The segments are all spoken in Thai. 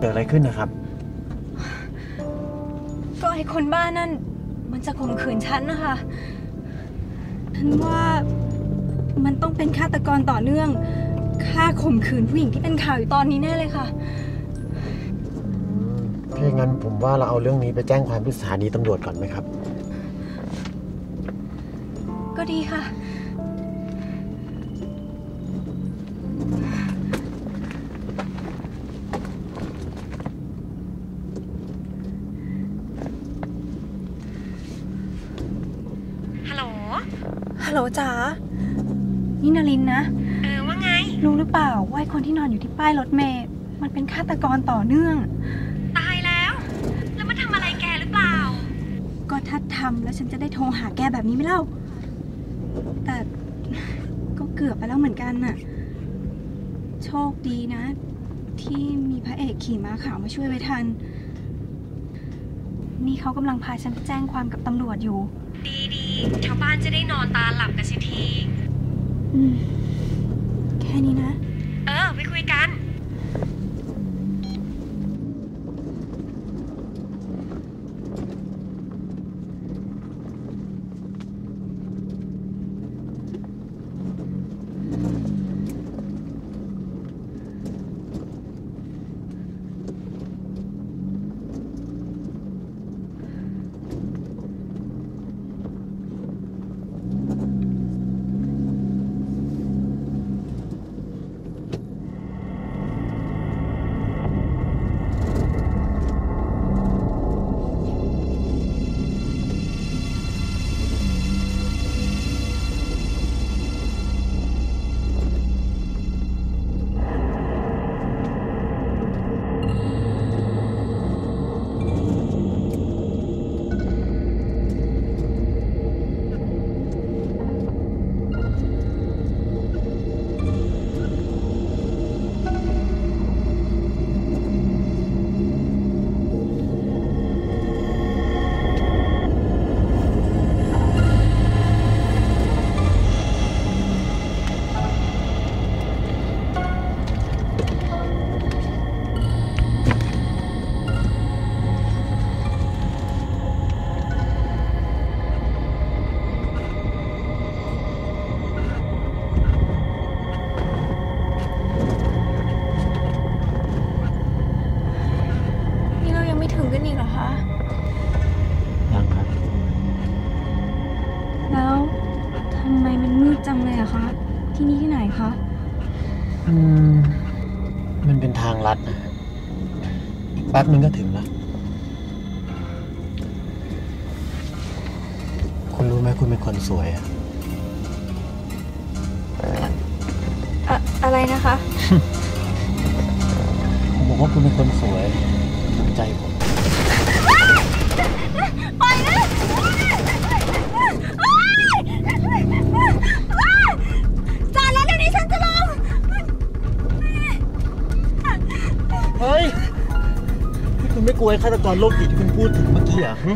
กิดอะไรขึ้นนะครับก็ไอ้คนบ้านนั่นมันจะข่มขืนฉันนะคะฉันว่ามันต้องเป็นฆาตกรต่อเนื่องฆ่าข่มขืนผู้หญิงที่เป็นข่าวอยู่ตอนนี้แน่เลยค่ะถ้าอย่างนั้นผมว่าเราเอาเรื่องนี้ไปแจ้งความที่สถานีตำรวจก่อนไหมครับก็ดีค่ะฮัลโหลจ๋านี่นลินนะว่าไงรู้หรือเปล่าว่าคนที่นอนอยู่ที่ป้ายรถเมล์มันเป็นฆาตกรต่อเนื่องตายแล้วมันทำอะไรแกหรือเปล่าก็ถ้าทำแล้วฉันจะได้โทรหาแกแบบนี้ไม่เล่าแต่ก็เกือบไปแล้วเหมือนกันน่ะโชคดีนะที่มีพระเอกขี่ม้าขาวมาช่วยไว้ทันนี่เขากำลังพาฉันไปแจ้งความกับตำรวจอยู่ดีชาวบ้านจะได้นอนตาหลับกันสักทีแค่นี้นะไปคุยกันจังเลยอะคะที่นี่ที่ไหนคะมันเป็นทางลัดนะอีกแป๊บนึงก็ถึงแล้วคุณรู้ไหมคุณเป็นคนสวยอะไรนะคะผมบอกว่าคุณเป็นคนสวยสนใจผมปล่อยนะจอดแล้วเดี๋ยวนี้ฉันจะลงเฮ้ยนี่คุณไม่กลัวฆาตกรโรคจิตที่คุณพูดถึงเมื่อกี้เหรอ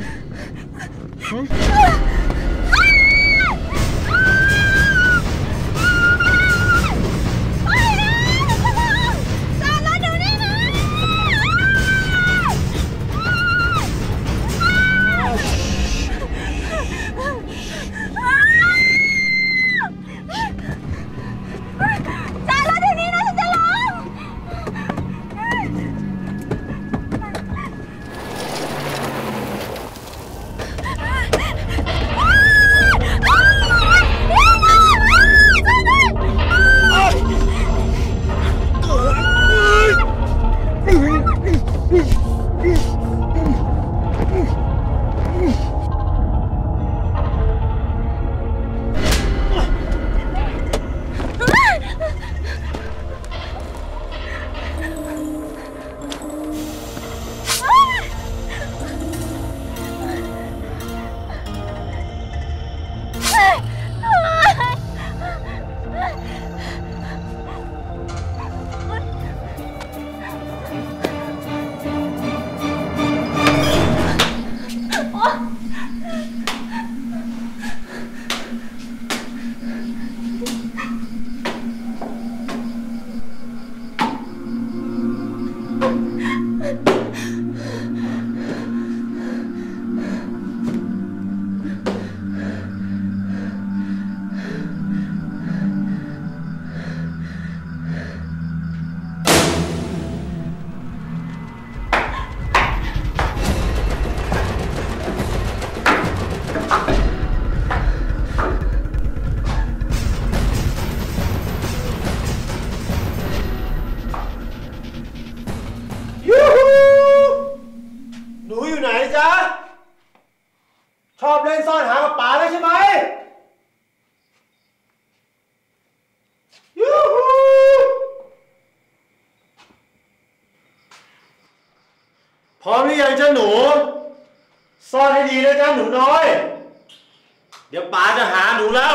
ร้อมหรือยังเจ้าหนูซ่อนให้ดีนะเจ้าหนูน้อยเดี๋ยวป๋าจะหาหนูแล้ว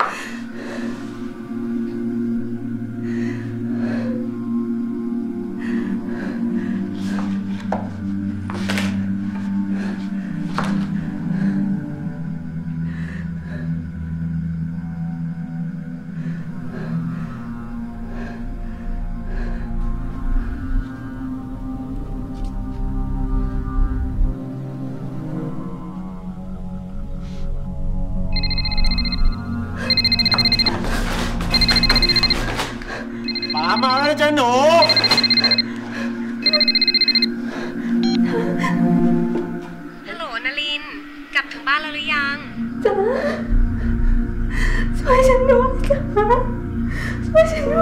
ป๋ามาแล้วนะเจ้าหนูฮัลโหลนลิน กลับถึงบ้านแล้วหรือยังจ๋าช่วยฉันด้วยค่ะช่วยฉันด้วย